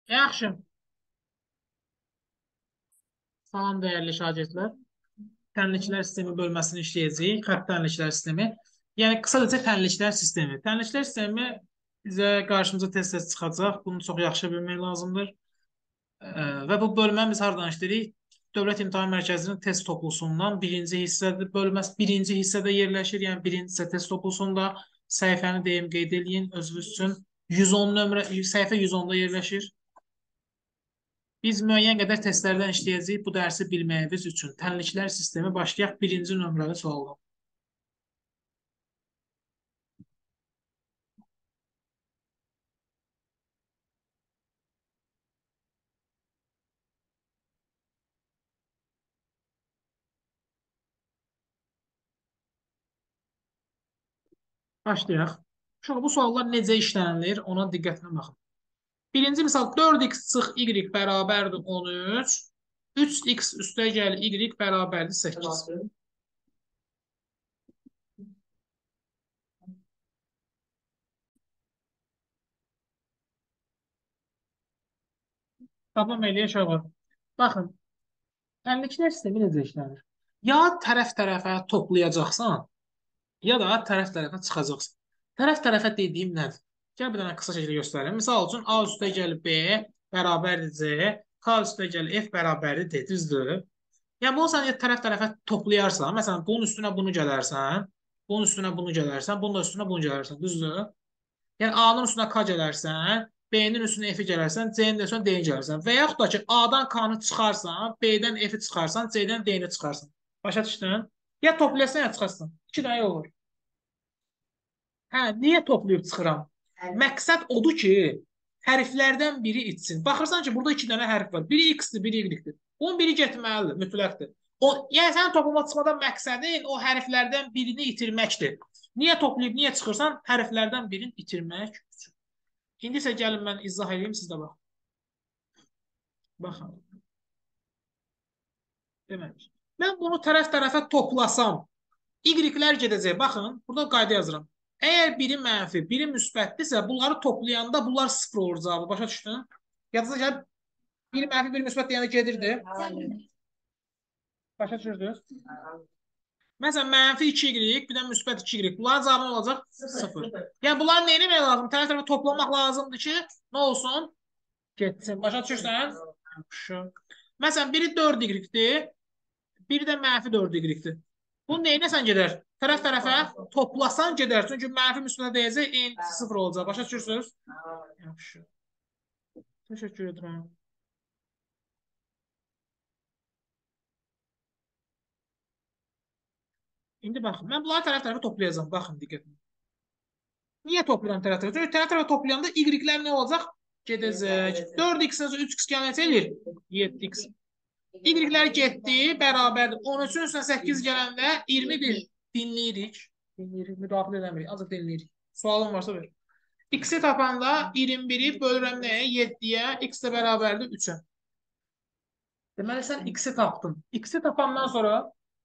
Yaxşı. Salam dəyərli şagirdlər. Tənliklər sistemi bölməsini işləyəcəyik. Xətt tənliklər sistemi. Yəni qısaca tənliklər sistemi. Tənliklər sistemi bizə qarşımıza tez-tez çıxacaq. Bunu çox yaxşı bilmək lazımdır. Və bu bölməni biz hardan işləyirik? Dövlət İmtahan Mərkəzinin test toplusundan birinci hissədə bölməsi birinci hissədə yerləşir. Yəni birinci hissə test toplusunda səhifəni deyim qeyd eləyin özünüz üçün. 110 nömrə səhifə 110-da yerləşir. Biz müəyyən qədər testlərdən işləyəcəyik bu dərsi bilməyiniz üçün. Tənliklər sistemi başlayaq birinci nömrəli sualla. Başlayaq. Uşaq bu suallar necə işlənilir ona diqqətlə baxın. Birinci misal 4x çıx y bərabərdir 13. 3x üstəgəl y bərabərdir 8. Davam eləyək aşağı. Baxın, tənliklər sistemi necə işlənir? Ya tərəf-tərəfə toplayacaqsan, ya da tərəf-tərəfə çıxacaqsan. Tərəf-tərəfə dediyim nədir? Gəl bir dənə qısa şəkildə göstərelim. Misal üçün A üstəgəl B bərabərdir C, K üstəgəl F bərabərdir D, düzdür? Yəni bunu sən tərəf-tərəfə toplayarsan, məsələn, bunun üstünə bunu gələrsən, bunun üstünə bunu gələrsən, bunun da üstünə bunu gələrsən, düzdür? Yəni A-nın üstünə K gələrsən, B-nin üstünə F-i gələrsən, C-nin üstünə D-ni gələrsən. Və yaxud da ki, A-dan K-nı çıxarsan, B-dən F-i çıxarsan, C-dən D-ni çıxarsan. Başa düşdün? Ya toplayasan, ya çıxarsan. İki dənə yol var. Hə, niyə toplayıb çıxıram? Məqsəd odur ki, hərflərdən biri itsin. Baxırsan ki, burada iki dənə hərf var. Biri x-dir, biri y-dir. Bunun biri getməlidir, mütləqdir. Yəni sənin toplama çıxmadan məqsədin o hərflərdən birini itirməkdir. Niyə toplayıb, niyə çıxırsan? Hərflərdən birini itirmək üçün. İndi isə gəlin mən izah edeyim, siz də baxın. Baxın. Demək. Mən bunu tərəf-tərəfə toplasam, y-lər gedəcək. Baxın, burada qayda yazıram. Əgər biri mənfi, biri müsbətdirsə, bunları toplayanda bunlar sıfır olur cavabı. Başa düşdün? Yadınıza gəl, biri mənfi, biri müsbət deyəndə gedirdi. Başa düşürdünüz? Məsələn, mənfi 2y, bir də müsbət 2y. Bunların cavabı olacaq? 0. Yəni, bunları nə eləmək lazım? Tərəf-tərəfə toplamaq lazımdır ki, nə olsun? Getsin. Başa düşürsən? Məsələn, biri 4y-dir, biri də mənfi 4y-dir. Bunu neynəsən gedər? Tərəf-tərəfə toplasan gedər. Çünki mənfi üstünə deyəcək, n 0 olacaq. Başa düşürsünüz? Yaxşı. Təşəkkür edirəm. İndi baxın, mən bunları tərəf-tərəfə toplayacağım. Baxın, diqqətin. Niyə toplayıram tərəf-tərəfə? Çünki tərəf-tərəfə toplayanda y-lər nə olacaq? Gedəcək. 4x-dən 3x gələcək eləyir. 7x. Y-lər getdi, bərabərdir. 13-ün üstünə 8 gələndə 21 dinləyirik. Dinləyirik, müdaxilə eləmirik. Azıq dinləyirik. Sualın varsa ver. X-i tapanda 21-i bölürəm nəyə? 7-yə. X də bərabərdir 3-ə. Deməli, sən X-i tapdın. X-i tapandan sonra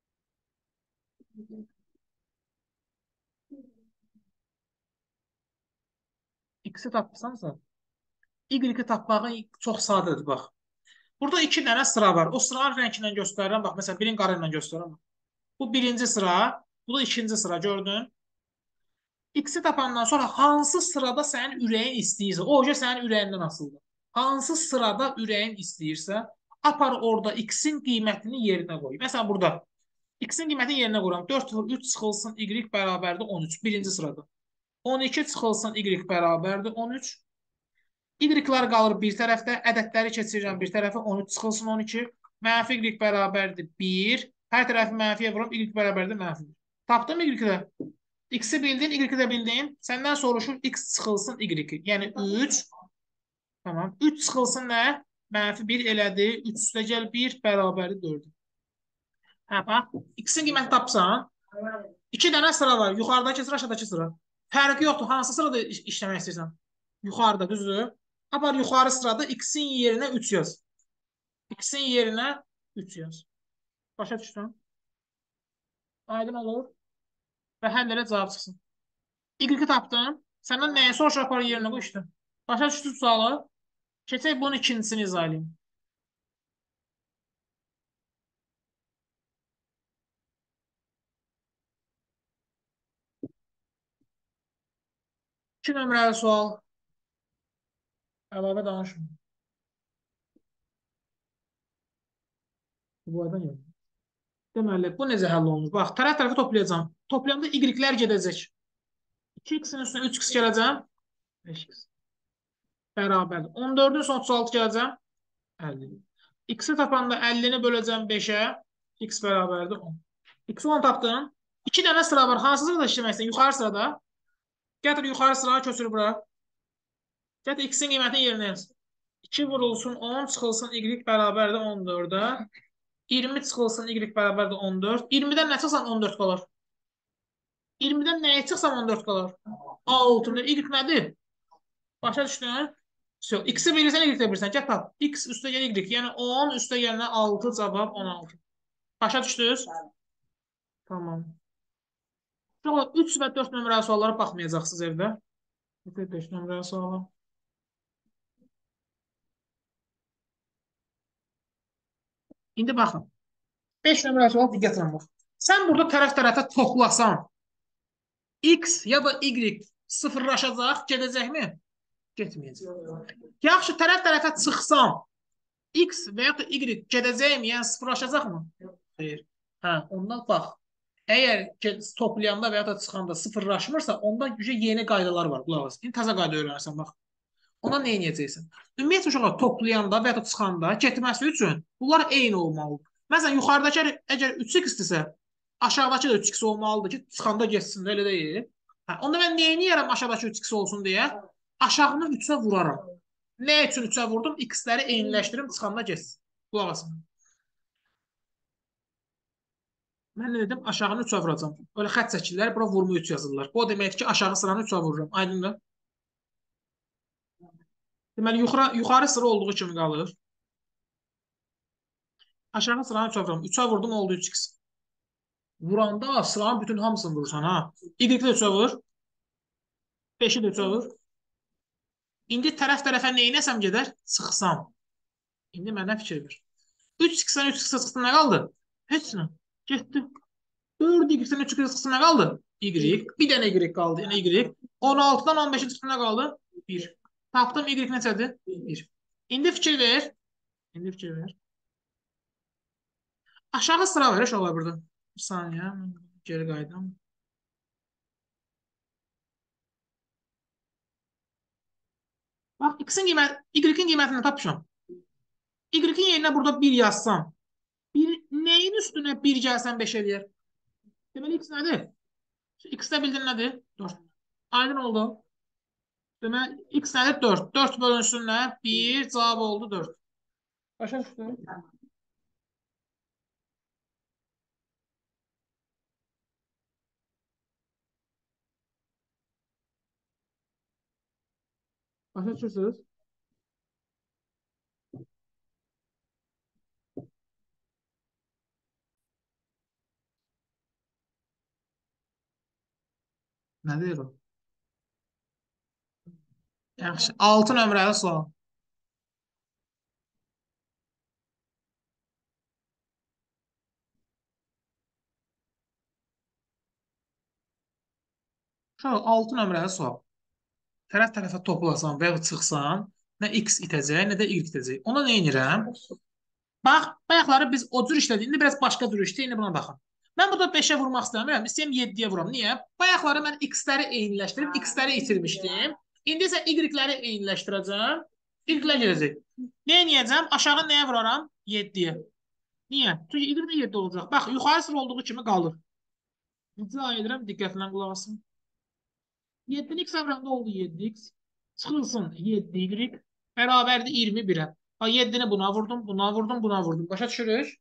X-i tapsansa Y-i tapmağın çox sadədir, bax. Burada iki dənə sıra var. O sıranın rəngindən göstərirəm. Bax, məsələn, birin qara ilə göstərirəm. Bu birinci sıra, bu da ikinci sıra, gördün? X-i tapandan sonra hansı sırada sənin ürəyin istəyirsə, o hoca sənin ürəyindən asılıdır. Hansı sırada ürəyin istəyirsə, apar orada X-in qiymətini yerinə qoy. Məsələn, burada X-in qiymətini yerinə qoyuram. 4 vur 3 çıxılsın Y bərabərdir 13. Birinci sırada. 12 çıxılsın Y bərabərdir 13. Y-lar qalır bir tərəfdə, ədədləri keçirirəm bir tərəfə, 13 çıxılsın 12. Mənfi Y bərabərdir 1. Hər tərəfi mənfiyə vururum, Y bərabərdir mənfi 1. Tapdım Y-də. X-i bildin, Y-i də bildin. Səndən soruşur, X çıxılsın Y. Yəni 3. Tamam. 3 çıxılsın nə? Mənfi 1 elədi. 3 üstə gəl 1 bərabərdir 4. Hə, bax. X-in qiyməti tapsan, 2 dənə sıra var. Yuxarıdakı sıra, aşağıdakı sıra. Fərqi yoxdur. Hansı sırada işləmək istəyirsən? Yuxarıda, düzdür? Apar yuxarı sırada X-in yerinə 3 yaz. X-in yerinə 3 yaz. Başa düşdün? Aydın olur. Və həll elə cavab çıxsın. Y-i tapdın. Səndən nəyə soruşur apar yerinə qoy işte. Başa düşdün sualı? Keçək bunun ikincisini izah edeyim. 2 nömrəli sual. Əlavə danışma. Bu arada yox. Deməli, bu necə həll olunur? Bax, tərəf-tərəfə toplayacağam. Toplayanda y-lər gedəcək. 2x-in üstünə 3x gələcəm. 5x. Bərabərdir. 14-ün son 36 gələcəm. 50. X-i tapanda 50-ni böləcəm 5-ə. X bərabərdir 10. X-i 10 tapdım. 2 dənə sıra var. Hansı sırada işləmək istəyirsən? Yuxarı sırada. Gətir yuxarı sıraya köçür bura. Gətir X-in qiymətini yerinə yaz. 2 vurulsun 10 çıxılsın y bərabərdir 14-ə. 20 çıxılsın y bərabərdir 14. 20-dən nə çıxsan 14 qalır. 20-dən nəyə çıxsam 14 qalır. A6-da y nədir? Başa düşdün? X-i bilirsən, y-də bilirsən. Gəl tap. X üstə gəl y. Yəni 10 üstə gəlinə 6 cavab 16. Başa düşdünüz? Tamam. 3 və 4 nömrəli suallara baxmayacaqsınız evdə. 5 nömrəli suala. İndi baxın. 5 nömrəli sual diqqətlə bax. Sən burada tərəf-tərəfə toplasan X ya da Y sıfırlaşacaq, gedəcəkmi? Getməyəcək. Yaxşı, tərəf-tərəfə çıxsam X və ya da Y gedəcəkmi? Yəni sıfırlaşacaqmı? Xeyr. Hə, ondan bax. Əgər toplayanda və ya da çıxanda sıfırlaşmırsa, onda yeni qaydalar var. Qulaq as. İndi təzə qayda öyrənirsən, bax. Ona nə edəcəksən? Ümumiyyətlə uşaqlar toplayanda və ya da çıxanda getməsi üçün bunlar eyni olmalıdır. Məsələn, yuxarıdakı əgər 3x-dirsə, aşağıdakı da 3x olmalıdır ki, çıxanda getsin, elə deyil. Hə, onda mən nə edərəm aşağıdakı 3x olsun deyə? Aşağını 3-ə vuraram. Nə üçün 3-ə vurdum? X-ləri eyniləşdirim, çıxanda getsin. Qulaq asın. Mən nə dedim? Aşağını 3-ə vuracam. Öyle xət çəkirlər, bura vurma 3 yazırlar. Bu demək ki, aşağı sıranı 3-ə vururam. Aydındır? Deməli, yuxarı sıra olduğu kimi qalır. Aşağı sıranı 3-ə vururam. 3-ə vurdum, oldu 3x. Vuranda sıranın bütün hamısını vurursan, ha. Y-də 3-ə vur. 5-i də 3-ə vur. İndi tərəf-tərəfə nə inəsəm gedər? Çıxsam. İndi məndən fikir ver. 3x-dən 3x çıxsın, nə qaldı? Heç nə. Getdi. 4x-dən 3x çıxsın, nə qaldı? Y. Bir dənə Y qaldı. Yəni Y. 16-dan 15-i çıxsın, nə qaldı? 1. Tapdım Y neçədir? 1. İndi fikir ver. İndi fikir ver. Aşağı sıra var uşaqlar burada. Bir saniyə. Geri qayıdım. Bax, Y-in qiymətini tapmışam. Y-in yerinə burada 1 yazsam. Nəyin üstünə 1 gəlsən 5 eləyər? Deməli, X nədir? X-də bildin nədir? 4. Aydın oldu. Deməli, X nədir? 4. 4 bölünsün nə? 1, cavab oldu 4. Başa düşdün? Başa düşürsünüz? Nədir o? Yaxşı. 6 nömrəli sual. Uşaq 6 nömrəli sual. Tərəf-tərəfə toplasan və ya çıxsan, nə X itəcək, nə də Y itəcək. Ona nə edirəm? Bax, bayaqları biz o cür işlədik. İndi biraz başqa cür işləyək. İndi buna baxın. Mən burada 5-ə vurmaq istəmirəm. İstəyirəm 7-yə vuram. Niyə? Bayaqları mən X-ləri eyniləşdirib, X-ləri itirmişdim. İndi isə Y-ləri eyniləşdirəcəm. Y-lər gedəcək. Nə edəcəm? Aşağı nəyə vuraram? 7-yə. Niyə? Çünki Y-də 7 olacaq. Bax, yuxarı sıra olduğu kimi qalır. İcra edirəm, diqqətlə qulaq asın. 7-nin X əmrində oldu 7x. Çıxılsın 7y. Bərabərdir 21-ə. 7-ni buna vurdum, buna vurdum, buna vurdum. Başa düşürük?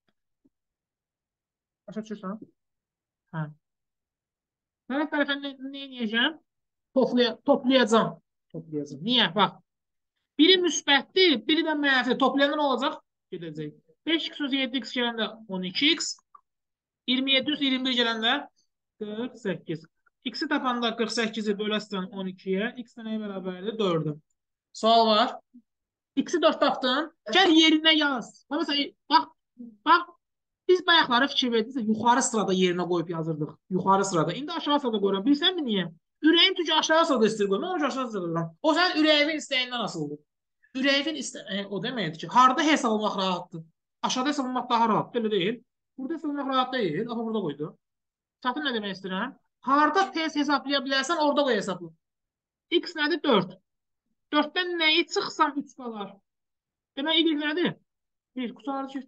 Başa düşürsən? Hə. Tərəf-tərəfə nə edəcəm? Toplayacam. Toplayacam. Niyə? Bax. Biri müsbətdir, biri də mənfi. Toplayanda nə olacaq? Gedəcək. 5x üzrə 7x gələndə 12x. 27 üzrə 21 gələndə 48. X-i tapanda 48-i böləsən 12-yə. X nəyə bərabərdir? 4-ə. Sual var. X'i 4 tapdın. Gəl yerinə yaz. Mesela bax biz bayaqları fikir verdiksə yuxarı sırada yerinə qoyub yazırdıq. Yuxarı sırada. İndi aşağı sırada qoyuram. Bilirsənmi niyə? Ürəyim çünki aşağı sırada istəyir qoyum. Mən aşağı sırada qoyuram. O sənin ürəyimin istəyindən asılıdır. Ürəyin o deməkdir ki, harda hesablamaq rahatdır. Aşağıda hesablamaq daha rahatdır, elə deyil. Burada hesablamaq rahat deyil. Amma burada qoydu. Çatın nə demək istəyirəm? Harda tez hesablaya bilərsən, orada qoy hesabla. X nədir? 4. 4-dən nəyi çıxsam 3 qalar. Demək Y nədir? 1. Qutardı ki.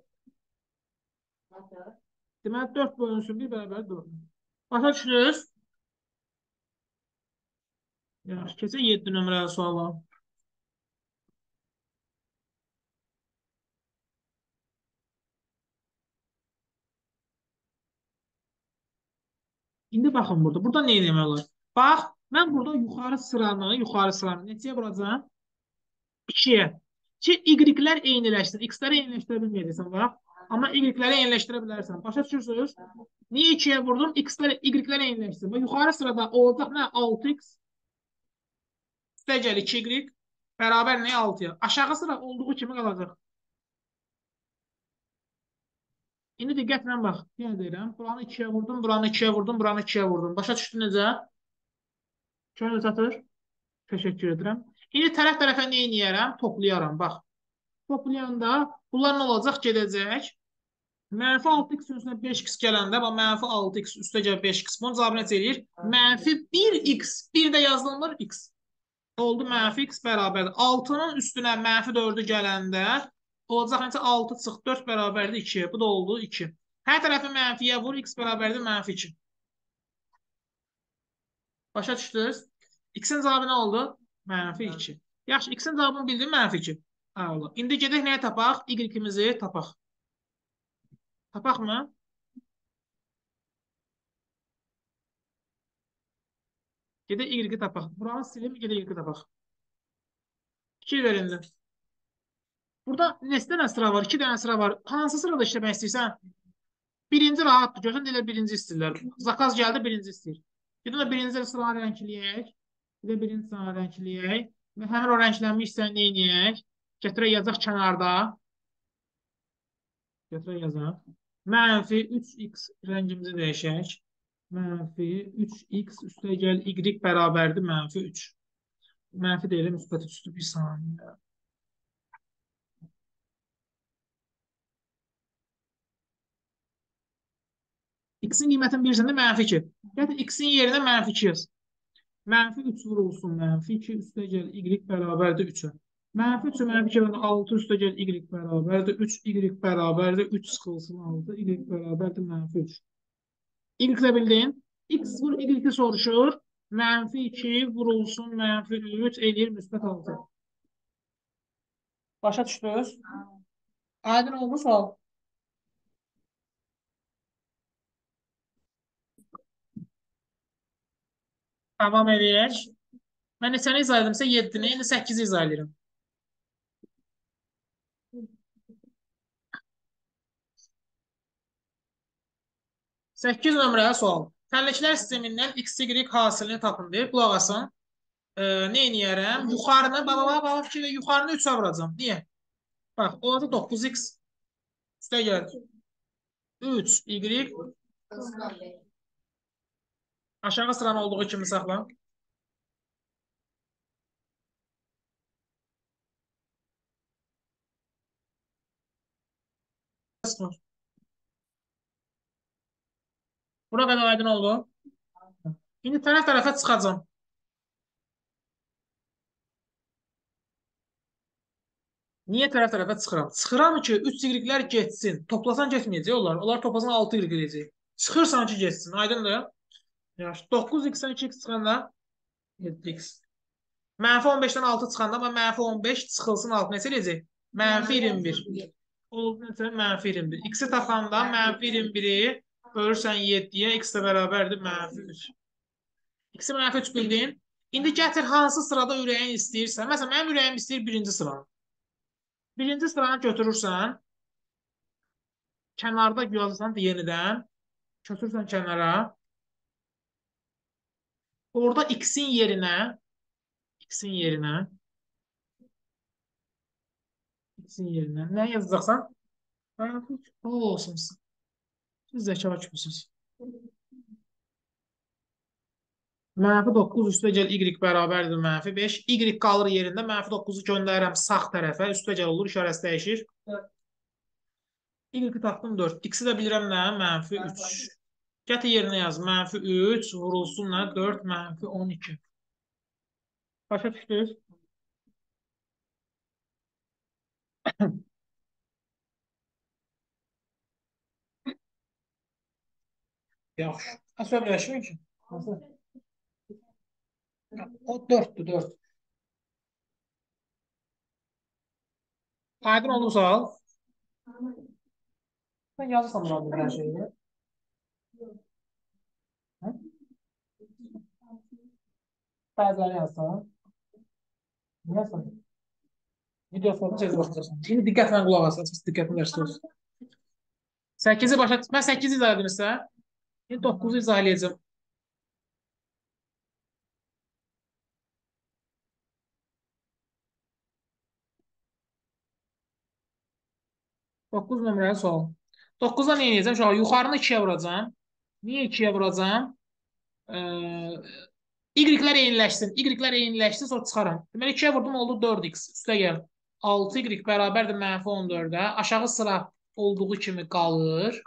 Demək 4 bölünsün 1 bərabər 4. Başa düşdünüz? Yaxşı, keçək 7 nömrəli suala. İndi baxın burada. Burada nə etmək olar? Bax, mən burada yuxarı sıranı neçəyə vuracağam? 2'ye. Y''lər eyniləşsin. X'ləri eyniləşdirə bilməyəcəksən, bax. Amma Y''ləri eyniləşdirə bilərsən. Başa düşürsünüz? Niyə 2'ye vurdum? Y''ləri eyniləşsin. Bax, yuxarı sırada olacaq nə? 6x üstə gəl 2y bərabər nə? 6'ya. Aşağı sıra olduğu kimi qalacaq. İndi diqqətlə bax. Yenə deyirəm. Buranı 2'ye vurdum, buranı 2'ye vurdum, buranı 2'ye vurdum. Başa düşdün necə? Şöyle çatır. Təşəkkür edirəm. İndi tərəf-tərəfə nə edərəm? Toplayaram. Bax. Toplayanda bunlar nə olacaq? Gedəcək. Mənfi 6x üstünə 5x gələndə, bax, mənfi 6x üstə gəl 5x. Bunun cavabı necə eləyir? Mənfi 1x. 1 də yazılmır x. Oldu mənfi x bərabərdir. 6'nın üstünə mənfi 4'ü gələndə olacaq necə? 6 çıx 4 bərabərdir 2. Bu da oldu 2. Hər tərəfi mənfiyə vur. X bərabərdir mənfi 2. Başa düşdünüz? X'in cavabı nə oldu? Mənfi 2. Yaxşı, X'in cavabını bildin mənfi 2. Allah. İndi gedək nəyə tapaq? Y-imizi tapaq. Tapaq mı? Gedək Y tapaq. Buranı silim, gedək Y tapaq. 2 verindi. Burada neçə dənə sıra var? 2 dənə sıra var. Hansı sırada işləmək istəyirsən? Birinci rahatdır. Görsən elə birinci istəyirlər. Zakaz gəldi, birinci istəyir. Bir də birinci sıranı rəngləyək. Bir də birinci sıranı rəngləyək. Və həmin o rənglənmiş hissəni nə edək? Gətirək yazaq kənarda. Gətirək yazaq. Mənfi 3x rəngimizi dəyişək. Mənfi 3x üstə gəl y bərabərdir mənfi 3. Mənfi deyiləm, müsbət üstü bir saniyə. X'in qiymətini bilirsən də mənfi 2. Gətir X'in yerinə mənfi 2 yaz. Mənfi 3 vurulsun mənfi 2 üstə gəl y bərabərdir 3'ə. Mənfi 3'ü mənfi 2 6 üstə gəl y bərabərdir 3. Y bərabərdir 3 sıxılsın 6. Y bərabərdir mənfi 3. Y bildin? X vur y soruşur. Mənfi 2 vurulsun mənfi 3 eləyir müsbət 6. Başa düşdünüz? Aydın oldu sual. Tamam eləyək. Mən neçəni izah edimsə 7'ni, indi 8'i izah edirəm. 8 nömrəli sual. Təlləklər sistemindən x, y hasilini tapın deyir. Qulaq asın. Ne edərəm? Yuxarını, baba fikirlə, yuxarını 3'ə vuracam. Niyə? Bax, olacaq 9x üstə gəl. 3, y aşağı sıranın olduğu kimi saxla. Bura qədər aydın oldu. İndi tərəf-tərəfə çıxacam. Niyə tərəf-tərəfə çıxıram? Çıxıram ki, 3y-lər getsin. Toplasan getməyəcək onlar. Onlar toplasan 6y eləyəcək. Çıxırsan ki, getsin. Aydındır? Yaxşı. 9x-dən 2x çıxanda 7x. Mənfi 15'dən 6 çıxanda, amma mənfi 15 çıxılsın 6 neçə eləyəcək? Mənfi 21. Oldu neçə? Mənfi 21. X-i tapanda mənfi 21'i bölürsən 7'yə, x də bərabərdir mənfi 3. X-i mənfi 3 bildin. İndi gətir hansı sırada ürəyin istəyirsən. Məsələn, mənim ürəyim istəyir birinci sıranı. Birinci sıranı götürürsən, kənarda yazırsan yenidən, götürürsən kənara. Orada x-in yerinə X'in yerinə. Nə yazacaqsan? Mənfi 3. O olsun. Siz zəka küpüsünüz. Mənfi 9 üstə gəl y bərabərdir mənfi 5. Y qalır yerində. Mənfi 9-u göndərirəm sağ tərəfə. Üstə gəl olur. İşarəsi dəyişir. Y tapdım 4. X'i də bilirəm nə? Mənfi 3. Gətir yerinə yaz. Mənfi 3 vurulsun nə? 4 mənfi 12. Başa düşdünüz? Yaxşı. Əsəbləşməyin ki. Hansı? O 4'tür 4. Aydın olursa sen yazırsan burada her şeyi. Hı? Bəziləri yazsan. Yazsan. Video formu tez baxacaqsan. Şimdi diqqətlə qulaq asasınız. Diqqətli dərs olsun. 8'i başa... Mən 8'i izah edim sizə. Şimdi 9'u izah edəcəm. 9 nömrəli sual. 9'da nə edəcəm? Uşaq, yuxarını 2'yə vuracam. Niyə 2'yə vuracam? Y-lər eyniləşsin. Y-lər eyniləşsin, sonra çıxaram. Deməli 2'yə vurdum, oldu 4x. Üstə gəl. 6y bərabərdir mənfi 14'ə. Aşağı sıra olduğu kimi qalır.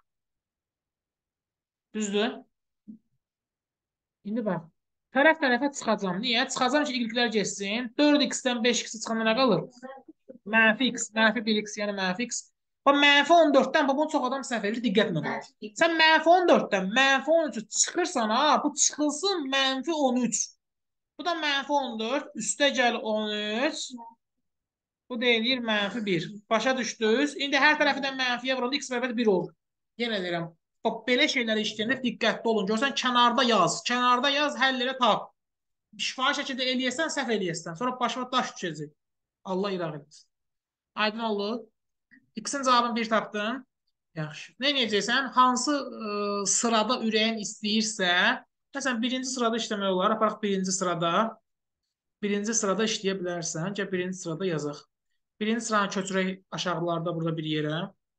Düzdür? İndi bax. Tərəf-tərəfə çıxacam. Niyə? Çıxacam ki, y-lər geçsin. 4x-dən 5x çıxanda nə qalır? Mənfi x, mənfi 1x, yəni mənfi x. Bax, mənfi 14'dən, bunu çox adam səhv edir, diqqətlə bax. Sən mənfi 14'dən mənfi 13 çıxırsan, ha, bu çıxılsın mənfi 13. Bu da mənfi 14, üstə gəl 13. Bu deyilir mənfi 1. Başa düşdünüz? İndi hər tərəfindən mənfiyə vuranda x bərabər 1 olur. Yenə deyirəm. Bax, belə şeyləri işləyəndə diqqətli olun. Görsən, kənarda yaz. Kənarda yaz, həll elə tap. Şifahi şəkildə eləyəsən, səhv eləyəsən. Sonra başıma daş düşəcək. Allah iraq etsin. Aydın oldu? X'in cavabını 1 tapdın. Yaxşı. Nə edəcəksən? Hansı sırada ürəyin istəyirsə, məsələn, birinci sırada işləmək olar. Aparaq birinci sırada. Birinci sırada işləyə bilərsən. Gəl birinci sırada yazaq. Birinci sıranı köçürək aşağılarda burada bir yerə.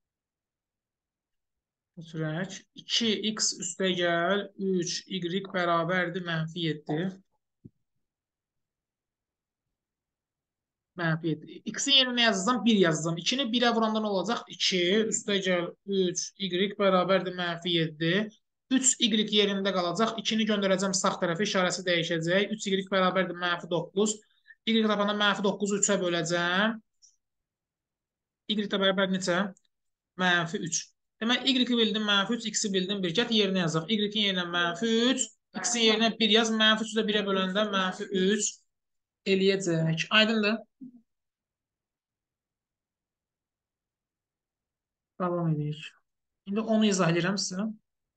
Köçürək. 2x üstə gəl. 3y bərabərdir mənfi 7. Mənfi 7. X'in yerinə yazacağam? 1 yazacağam. 2'ni 1'ə vuranda nə olacaq? 2 üstə gəl 3y bərabərdir mənfi 7. 3y yerində qalacaq. 2'ni göndərəcəm sağ tərəfə, işarəsi dəyişəcək. 3y bərabərdir mənfi 9. Y tapanda mənfi 9'u 3'ə böləcəm. Y də bərabər neçə? Mənfi 3. Demək, y bildim mənfi 3, x-i bildim 1. Get yerinə yazaq. Y-in yerinə mənfi 3, x-in yerinə 1 yaz. Mənfi 3-ü də 1'ə böləndə mənfi 3 eləyəcək. Aydındır? Davam edirik. İndi onu izah edirəm sizə.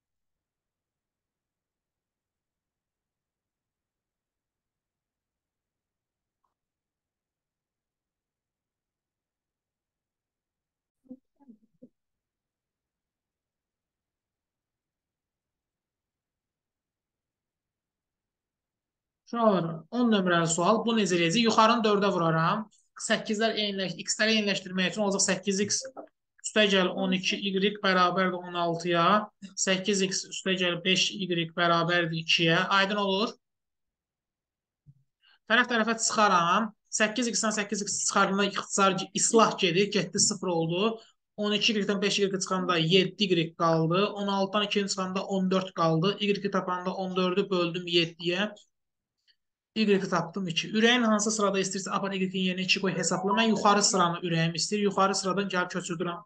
Uşaqlar, 10 nömrəli sual. Bu necə eləyəcək? Yuxarını 4'ə vuraram. 8'lər x-ləri eyniləşdirmək üçün olacaq 8x üstə gəl 12y bərabərdir 16'ya. 8x üstə gəl 5y bərabərdir 2'yə. Aydın olur. Tərəf-tərəfə çıxaram. 8x-dən 8x çıxardığında ixtisar islah gedir. Getdi 0 oldu. 12y-dən 5y çıxanda 7y qaldı. 16'dan 2'ni çıxanda 14 qaldı. Y tapanda 14'ü böldüm 7'yə. Y tapdım 2. Ürəyin hansı sırada istəyirsə, apar Y-in yerinə 2 qoy hesabla. Mən yuxarı sıranı ürəyim istəyir. Yuxarı sıradan gəlib köçürdürəm.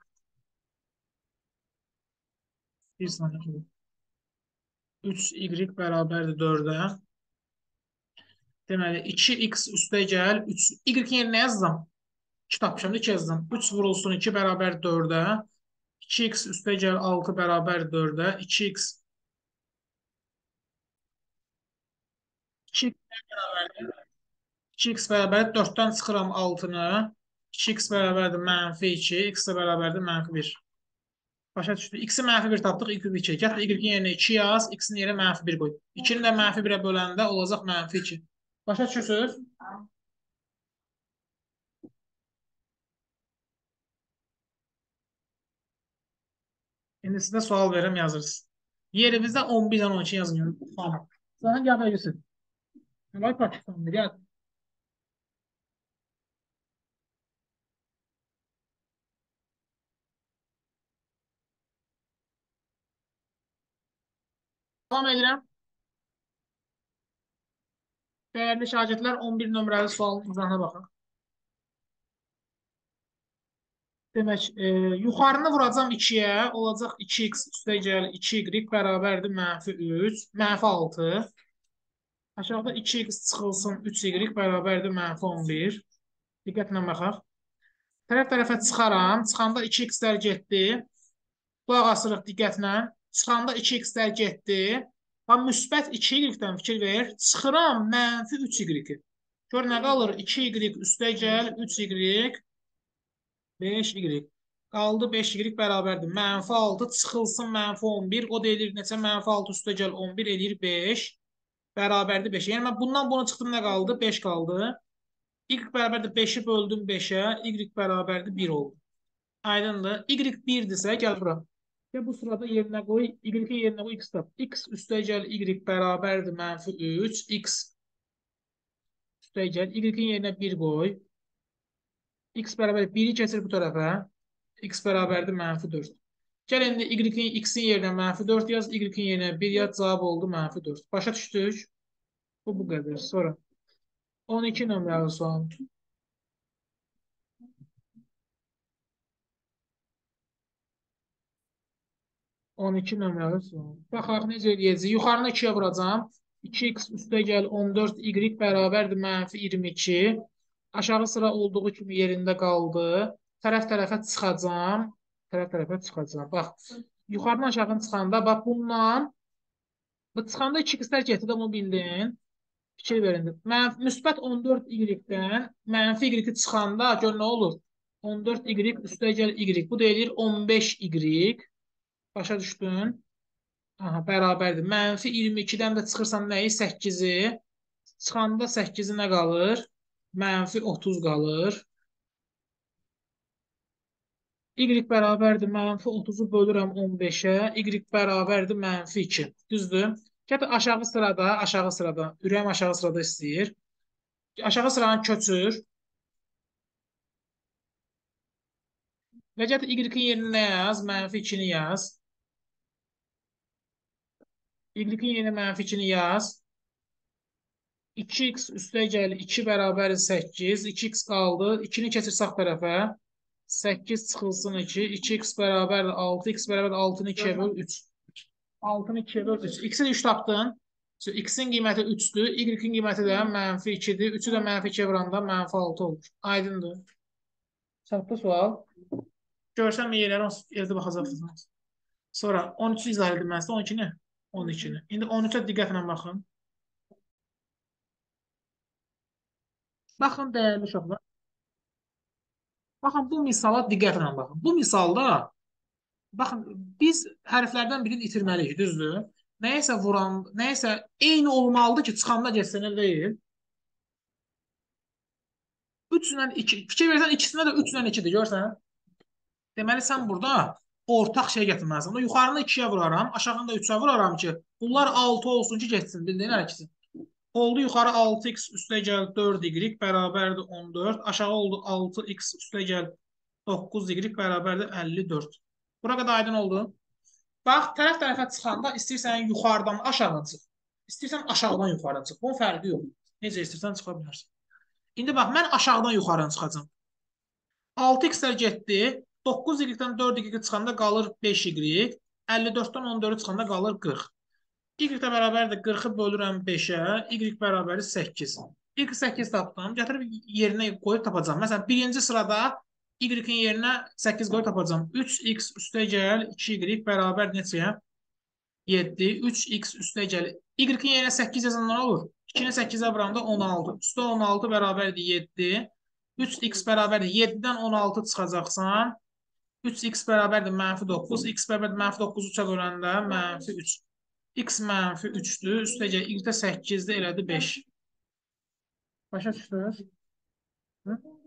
1 saniyə. 3y bərabərdir 4'ə. Deməli, 2x üstə gəl. Y-in yerinə yazdım. 2 tapmışam, 2 yazdım. 3 vurulsun 2 bərabər 4'ə. 2x üstə gəl 6 bərabər 4'ə. 2x 2x bərabər 4'dən çıxıram 6'nı. 2x bərabərdir mənfi 2. X də bərabərdir mənfi 1. Başa düşdü. X-i mənfi 1 tapdıq. Y 2. Gətir Y-in yerinə 2 yaz. X-in yerinə mənfi 1 qoy. 2'ni də mənfi 1'ə böləndə olacaq mənfi 2. Başa düşürsünüz? İndi sizə sual verirəm, yazırsınız. Yerimizdə 11-dən 12 yazmıyorum. Tamam. Zaten cevap verirsin. Vay Pakistan'dır ya. Devam edirəm. Değerli şagirdlər 11 nömrəli sualın izahına baxın. Demək, yuxarını vuracam 2-yə, olacaq 2x üstəgəl 2y bərabərdir -3, -6. Aşağıda 2x çıxılsın 3y bərabərdir -11. Diqqətlə baxaq. Tərəf-tərəfə çıxaram. Çıxanda 2x-lər getdi. Qulaq asırıq diqqətlə. Çıxanda 2x-lər getdi. Ha, müsbət 2y-dən fikir ver. Çıxıram -3y. Gör nə qalır? 2y üstəgəl 3y 5y. Qaldı 5y bərabərdir. -6 çıxılsın -11. O da eləyir neçə? -6 üstəgəl 11 eləyir 5. Bərabərdir 5. Yəni mən bundan bunu çıxdım nə qaldı? 5 qaldı. Y bərabərdir 5-i böldüm 5-ə. Y bərabərdir 1 oldu. Aydındır. Y 1-dirsə gəl bura. Ya bu sırada yerinə qoy. Y-in yerinə qoy x tap. X üstəgəl Y bərabərdir -3. X üstəgəl Y-in yerinə 1 qoy. X bərabər 1-i keçir bu tərəfə. X bərabərdir -4. Gəl indi x-in yerinə -4 yaz, y-in yerinə 1 yaz, cavab oldu -4. Başa düşdük? Bu qədər. Sonra 12 nömrəli sual. 12 nömrəli sual. Baxaq necə eləyəcək. Yuxarını 2-yə vuracam. 2x üstəgəl 14 y bərabərdir -22. Aşağı sıra olduğu kimi yerində qaldı. Tərəf-tərəfə çıxacam. Tərəf-tərəfə çıxacam. Bax, yuxarıdan aşağı çıxanda, bax bundan, bu çıxanda 2x-lər getdi də bunu bildin. Fikir verin. Müsbət 14 y-dən mənfi y çıxanda gör nə olur? 14 y üstəgəl y. Bu da eləyir 15 y. Başa düşdün? Aha, bərabərdir. -22-dən də çıxırsan nəyi? 8-i. Çıxanda 8-i nə qalır? -30 qalır. Y bərabərdir. -30-u bölürəm 15-ə. Y bərabərdir -2. Düzdür? Gətir aşağı sırada, ürəyim aşağı sırada istəyir. Aşağı sıranı köçür. Və gətir Y-in yerinə nə yaz? -2-ni yaz. Y-in yerinə -2-ni yaz. 2x üstəgəl 2 bərabər 8. 2x qaldı. 2-ni keçir sağ tərəfə. 8 çıxılsın 2. 2x bərabər 6. X bərabər 6-nı 2-yə böl 3. 6-nı 2-yə böl 3. X-i 3 tapdın. X-in qiyməti 3-dür. Y-in qiyməti də -2-dir. 3-ü də -2-yə vuranda -6 olur. Aydındır. Çatdı sual. Görsəm yerlərə evdə baxacaqsınız. Sonra 13-ü izah edilməzsə 12-ni, 12-ni. İndi 13-ə diqqətlə baxın. Baxın dəyərli uşaqlar. Baxın bu misala diqqətlə baxın. Bu misalda baxın biz hərflərdən birini itirməliyik, düzdür? Nəyəsə vuran, nəyəsə eyni olmalıdır ki, çıxanda getsin elə deyil. 3 ilə 2, fikir versən ikisində də 3 ilə 2-dir, görsən? Deməli sən burada ortaq şey gətirməlisən. Yuxarını 2-yə vuraram, aşağını da 3-ə vuraram ki, bunlar 6 olsun ki, getsin, bildin hər ikisi. Oldu yuxarı 6x üstəgəl 4y bərabərdir 14. Aşağı oldu 6x üstəgəl 9y bərabərdir 54. Bura qədər aydın oldu. Bax, tərəf-tərəfə çıxanda istəyirsən yuxarıdan aşağı çıx. İstəyirsən aşağıdan yuxarı çıx. Bunun fərqi yox. Necə istəyirsən çıxa bilərsən. İndi bax, mən aşağıdan yuxarı çıxacam. 6x-lər getdi. 9y-dən 4y çıxanda qalır 5y. 54-dən 14-ü çıxanda qalır 40. Y də bərabərdir 40-ı bölürəm 5-ə, Y bərabəri 8. Y 8 tapdım, gətirib yerinə qoyub tapacam. Məsələn, birinci sırada Y-in yerinə 8 qoyub tapacam. 3x üstəgəl 2y bərabər neçəyə? 7. 3x üstəgəl Y-in yerinə 8 yazan nə olur? 2-ni 8-ə vuranda 16. Üstə 16 bərabərdir 7. 3x bərabərdir 7-dən 16 çıxacaqsan. 3x bərabərdir -9. X bərabərdir -9-u 3-ə böləndə -3. X -3-dür. Üstəcə y-də 8-də elədi 5. Başa düşdünüz?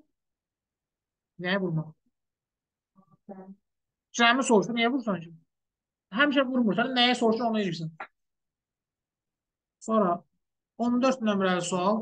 Nəyə vurmaq? Cəmi soruşdu, niyə vursan ki? Həmişə vurmursan, nəyə soruşur onu edirsən. Sonra 14 nömrəli sual.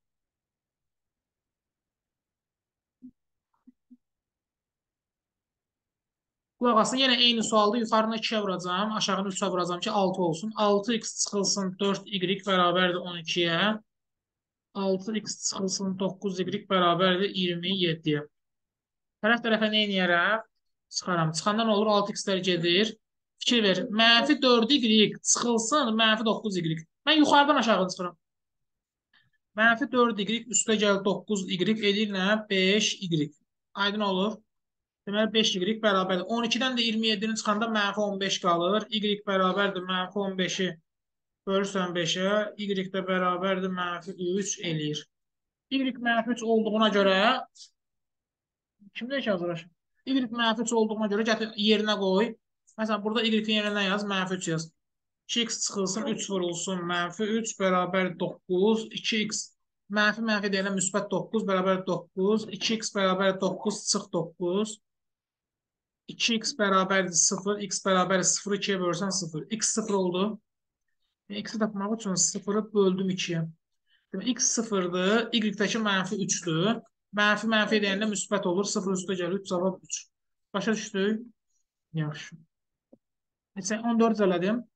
Qulaq asın, yenə eyni sualda yuxarını 2-yə vuracağım, aşağını 3-ə vuracağım ki, 6 olsun. 6x çıxılsın 4y bərabərdir 12-yə. 6x çıxılsın 9y bərabərdir 27-yə. Tərəf tərəfə nə edərəm? Çıxaram. Çıxanda nə olur? 6x-lər gedir. Fikir ver. Mənfi 4y çıxılsın mənfi 9y. Mən yuxarıdan aşağı çıxıram. Mənfi 4y üstə gəl 9y edir nə? 5y. Aydın olur. Deməli 5y bərabərdir. 12-dən də 27-ni çıxanda mənfi 15 qalır. Y bərabərdir mənfi 15-i bölürsən 5-ə. Y də bərabərdir mənfi 3 eləyir. Y mənfi 3 olduğuna görə kimdə ki hazırlaşır? Y mənfi 3 olduğuna görə gətir yerinə qoy. Məsələn, burada y-in yerinə yaz, mənfi 3 yaz. 2x çıxılsın, 3 vurulsun, mənfi 3 bərabər 9, 2x mənfi deyilən müsbət 9 bərabər 9, 2x bərabər 9 çıx 9, 2x bərabərdir 0, x bərabər 0, 2-yə bölürsən 0, x 0 oldu. X-i tapmaq üçün 0-ı böldüm 2-yə. X 0-dır, y-dəki mənfi 3-dür. Mənfi deyəndə müsbət olur, 0 üstə gəlir, 3 cavab 3. Başa düşdük? Yaxşı. Neçə? 14 elədim.